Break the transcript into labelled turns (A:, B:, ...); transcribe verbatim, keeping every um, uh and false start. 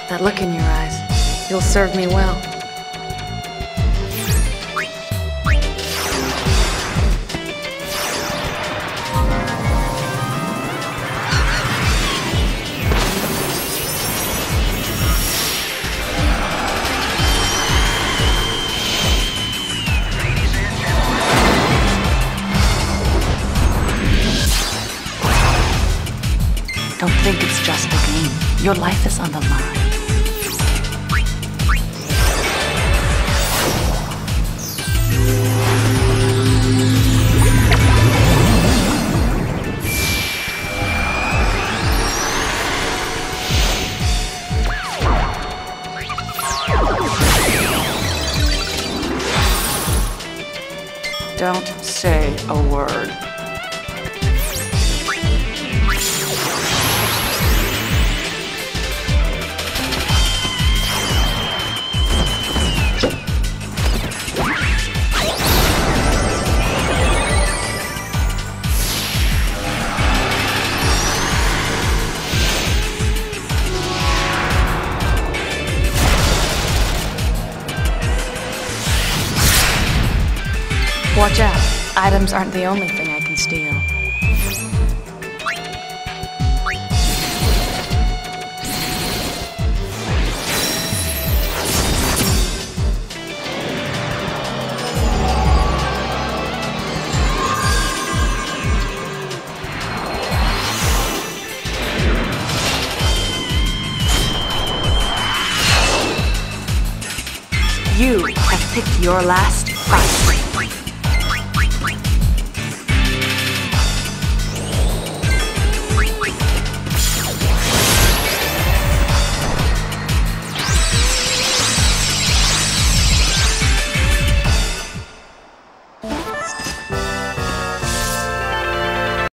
A: That look in your eyes, you'll serve me well. Don't think it's just a game. Your life is on the line. Don't say a word. Watch out. Items aren't the only thing I can steal. You have picked your last fight.